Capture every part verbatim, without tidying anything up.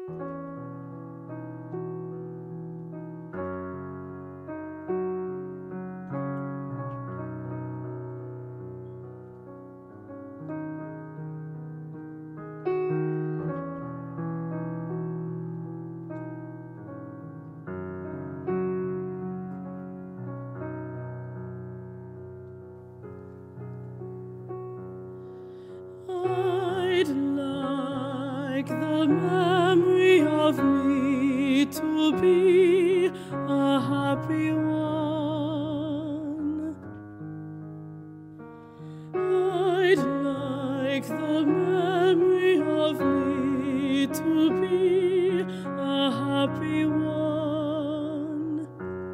I'd like the memory of me to be a happy one. I'd like the memory of me to be a happy one.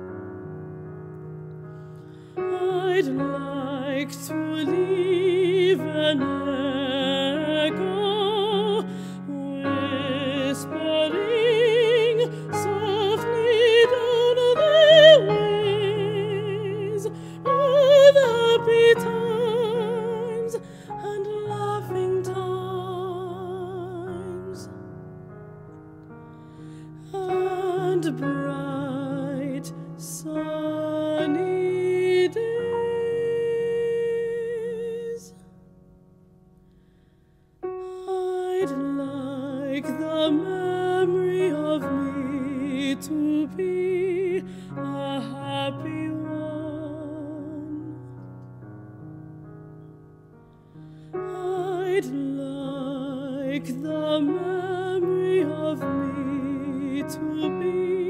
I'd like to leave an echo whispering softly down the ways, with happy times and laughing times, and bright sunny days. I'd like the memory of me to be a happy one. I'd like the memory of me to be